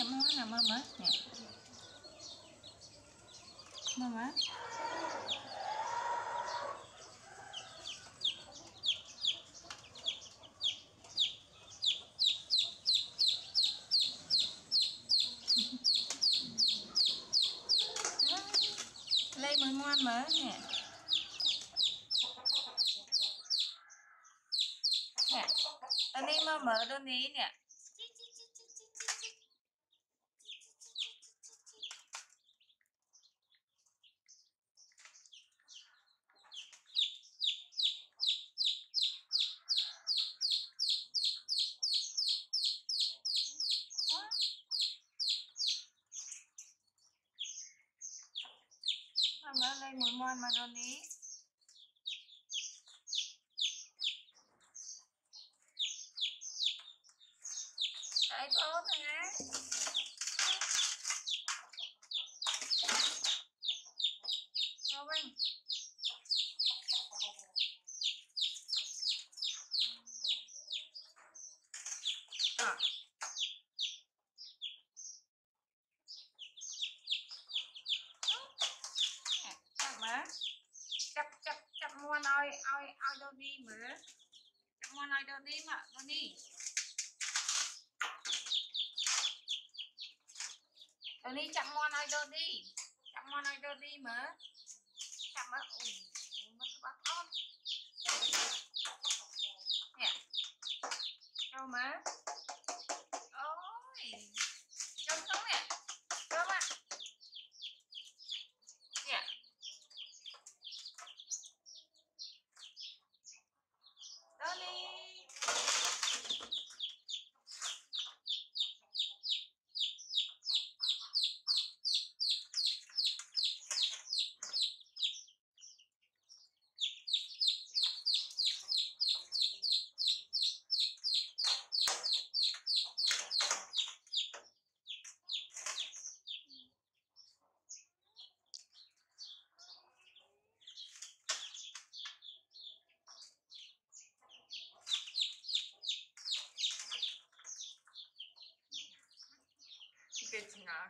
mua nè mơ nè mơ lấy mười ngoan mở nè nè tao đi mơ mở đơn ý nè mở lấy mười ngoan mà đơn ý đấy tốt nè đâu bên mà chập mua nói ai đâu đi mà chập mua nói đâu đi mà đâu đi đâu đi chập mua nói đâu đi mà chập mà mất bắt con nè đâu mà ôi trông không nè trông ạ nè đó đi Good to know.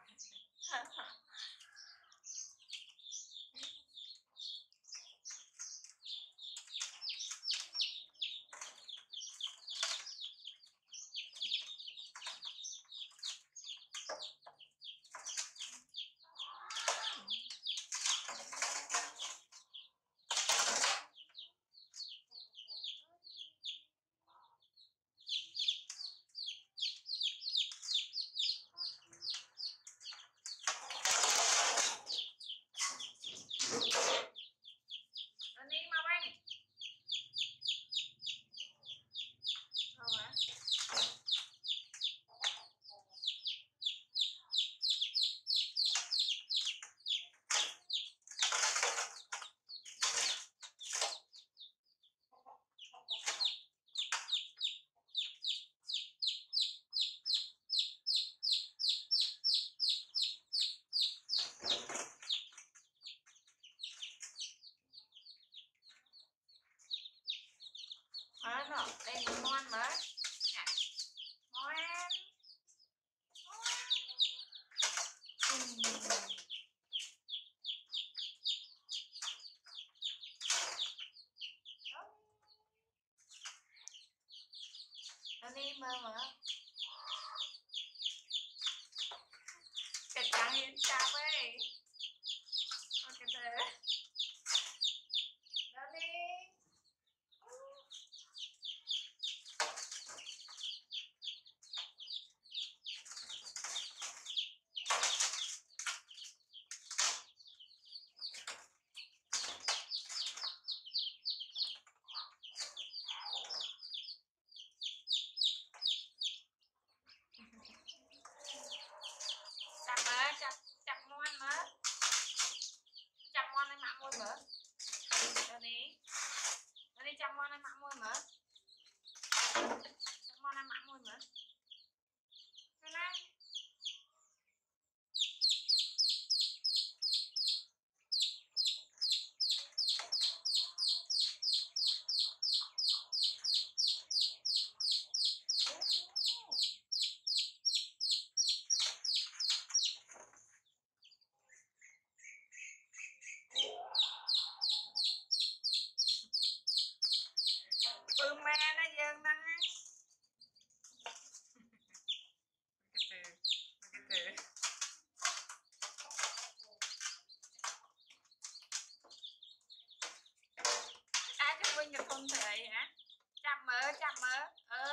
Đi mà bay đâu mà nó đây ngon mà ngon nó đi mà cái trắng yên chạp ấy ok thế đó đi chặt mà chặt ngoan mà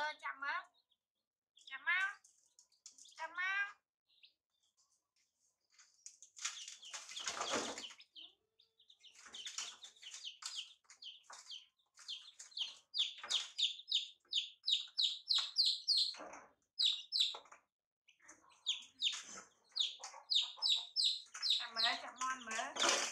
chậm á chậm mau chậm mau chậm ngon mà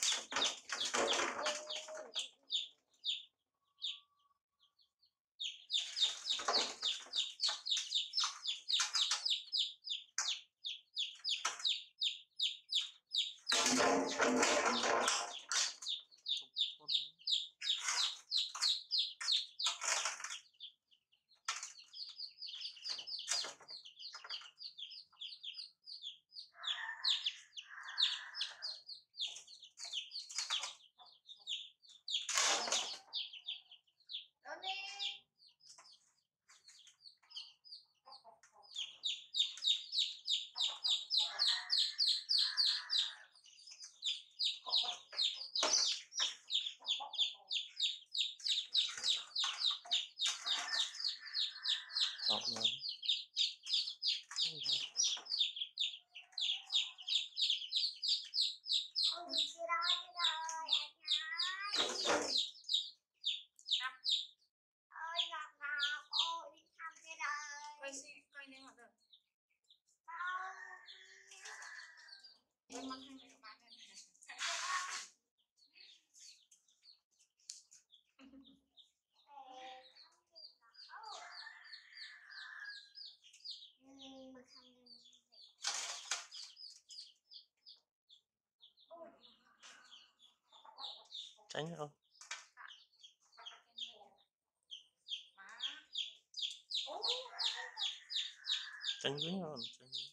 Học nữa. Coi lên hoạt được bên mặt hàng này các bạn này Tránh không? Tránh quý không? Tránh quý.